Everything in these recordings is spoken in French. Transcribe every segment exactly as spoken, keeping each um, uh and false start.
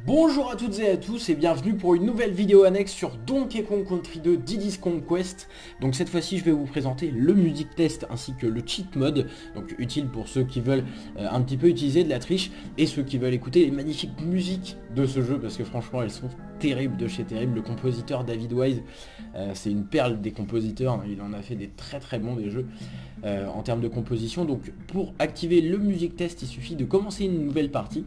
Bonjour à toutes et à tous et bienvenue pour une nouvelle vidéo annexe sur Donkey Kong Country deux Diddy's Kong Quest. Donc cette fois-ci je vais vous présenter le music test ainsi que le cheat mode, donc utile pour ceux qui veulent euh, un petit peu utiliser de la triche et ceux qui veulent écouter les magnifiques musiques de ce jeu parce que franchement elles sont terribles de chez terribles. Le compositeur David Wise, euh, c'est une perle des compositeurs, hein. Il en a fait des très très bons des jeux euh, en termes de composition. Donc pour activer le music test il suffit de commencer une nouvelle partie.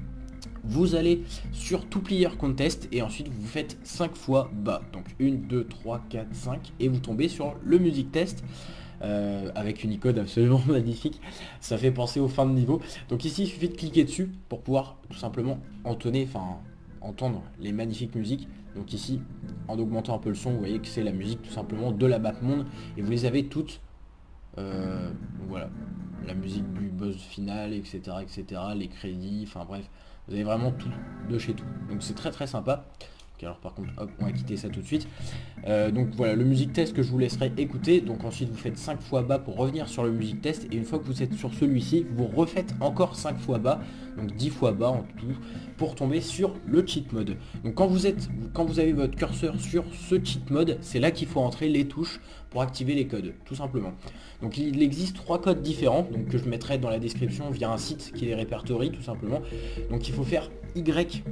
Vous allez sur tout player contest et ensuite vous faites cinq fois bas, donc un, deux, trois, quatre, cinq et vous tombez sur le music test euh, avec une icône absolument magnifique. Ça fait penser aux fins de niveau. Donc ici il suffit de cliquer dessus pour pouvoir tout simplement entonner, enfin entendre les magnifiques musiques. Donc ici en augmentant un peu le son vous voyez que c'est la musique tout simplement de la map monde et vous les avez toutes. Euh, donc voilà, la musique du boss final, etc, etc, les crédits, enfin bref, vous avez vraiment tout de chez tout, donc c'est très très sympa. Okay, alors par contre hop, on va quitter ça tout de suite. Euh, donc voilà le music test que je vous laisserai écouter. Donc ensuite vous faites cinq fois bas pour revenir sur le music test et une fois que vous êtes sur celui-ci vous refaites encore cinq fois bas, donc dix fois bas en tout pour tomber sur le cheat mode. Donc quand vous êtes quand vous avez votre curseur sur ce cheat mode, c'est là qu'il faut entrer les touches pour activer les codes tout simplement. Donc il existe trois codes différents donc que je mettrai dans la description via un site qui les répertorie tout simplement. Donc il faut faire Y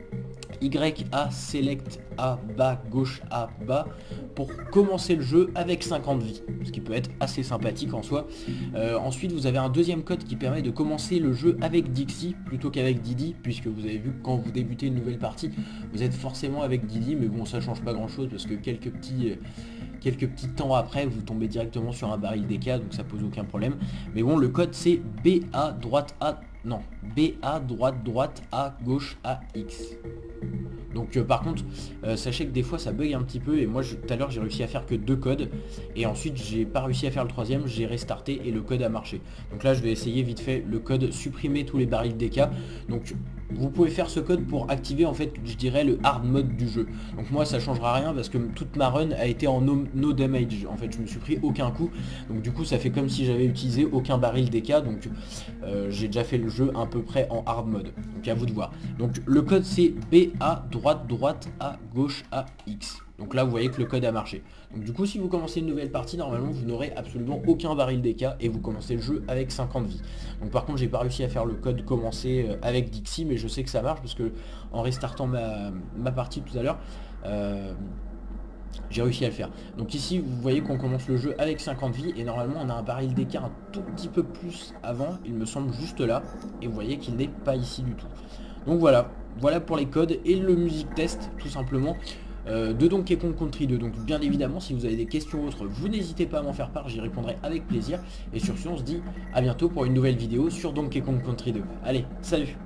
Y, A, select, A, bas, gauche, A, bas pour commencer le jeu avec cinquante vies, ce qui peut être assez sympathique en soi. Euh, ensuite vous avez un deuxième code qui permet de commencer le jeu avec Dixie plutôt qu'avec Diddy, puisque vous avez vu que quand vous débutez une nouvelle partie vous êtes forcément avec Diddy, mais bon ça change pas grand chose parce que quelques petits... Euh, quelques petits temps après vous tombez directement sur un baril D K, donc ça pose aucun problème. Mais bon le code c'est B A droite A, non B A droite droite A gauche A X. Donc euh, par contre euh, sachez que des fois ça bug un petit peu et moi tout à l'heure j'ai réussi à faire que deux codes et ensuite j'ai pas réussi à faire le troisième, j'ai restarté et le code a marché. Donc là je vais essayer vite fait le code supprimer tous les barils D K. Donc vous pouvez faire ce code pour activer en fait je dirais le hard mode du jeu. Donc moi ça changera rien parce que toute ma run a été en no, no damage. En fait je me suis pris aucun coup. Donc du coup ça fait comme si j'avais utilisé aucun baril D K. Donc euh, j'ai déjà fait le jeu à peu près en hard mode. Donc à vous de voir. Donc le code c'est B A droite droite A gauche A X. Donc là vous voyez que le code a marché. Donc du coup si vous commencez une nouvelle partie normalement vous n'aurez absolument aucun baril D K et vous commencez le jeu avec cinquante vies. Donc par contre j'ai pas réussi à faire le code commencer avec Dixie, mais je sais que ça marche parce que en restartant ma, ma partie tout à l'heure euh, j'ai réussi à le faire. Donc ici vous voyez qu'on commence le jeu avec cinquante vies et normalement on a un baril D K un tout petit peu plus avant, il me semble juste là, et vous voyez qu'il n'est pas ici du tout. Donc voilà, voilà pour les codes et le music test tout simplement euh, de Donkey Kong Country deux. Donc bien évidemment si vous avez des questions ou autres, vous n'hésitez pas à m'en faire part, j'y répondrai avec plaisir. Et sur ce on se dit à bientôt pour une nouvelle vidéo sur Donkey Kong Country deux. Allez, salut!